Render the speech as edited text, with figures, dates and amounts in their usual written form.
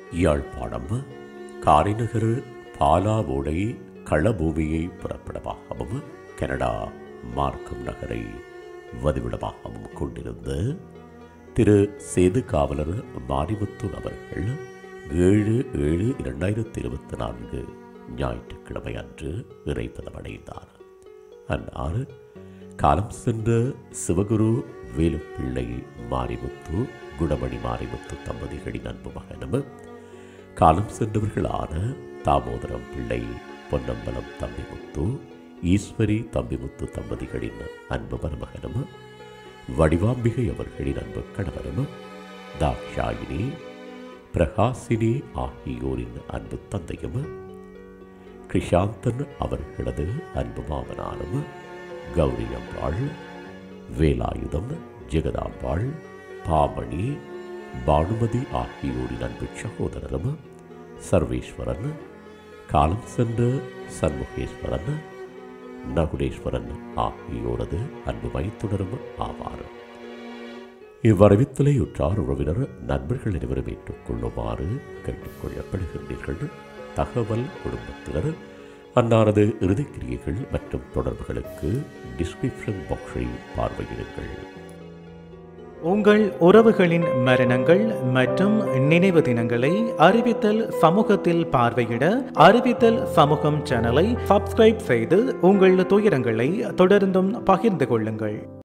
யாழ்ப்பாணம் காரைநகர் பாலாவோடை களபூமியை புறப்படமாகவும் Canada Markham நகரை வதிவிடமாகவும் கொண்டிருந்த திரு சேது காவலர் மாரிமுத்து அவர்கள் 7/7/2024 ஞாயிற்றுக்கிழமை அன்று இறைப்பதமடைந்தார். அன்னார் காலம் சென்ற சிவகுரு வேலுப்பிள்ளை மாரிமுத்து குணமணி மாரிமுத்து தம்பதிகளின் அன்பு மகனும் காலம் சென்றவர்களான தாமோதரம் பிள்ளை பொன்னம்பலம் தம்பிமுத்து ஈஸ்வரி தம்பிமுத்து தம்பதிகளின் அன்பு மருமகனும் வடிவாம்பிகை அவர்களின் அன்பு கணவரும் தாக்ஷாயினி பிரகாசினி ஆகியோரின் அன்பு தந்தையும் கிருஷாந்தன் அவர்களது அன்பு மாமனாரும் கௌரி அம்பாள் வேலாயுதம் ஜெகதாம்பாள் பாமணி பானுமதி ஆகியோரின் அன்பு சகோதரரும் சர்வேஸ்வரன் காலம் சென்ற சண்முகேஸ்வரன் நகுடேஸ்வரன் ஆகியோரது அன்பு மைத்துனரும் ஆவார். இவ்வரவித்தலையுற்றார் உறவினர் நண்பர்கள் அனைவரும் ஏற்றுக்கொள்ளுமாறு கேட்டுக்கொள்ளப்படுகின்றீர்கள். தகவல் குடும்பத்தினர் அன்னாரது இறுதிக்கிரியைகள் மற்றும் தொடர்புகளுக்கு டிஸ்கிரிப்ஷன் பாக்ஸை பார்வையிடுங்கள். உங்கள் உறவுகளின் மரணங்கள் மற்றும் நினைவு தினங்களை அறிவித்தல் சமூகத்தில் பார்வையிட அறிவித்தல் சமூகம் சேனலை சப்ஸ்கிரைப் செய்து உங்கள் துயரங்களை தொடர்ந்தும் பகிர்ந்து கொள்ளுங்கள்.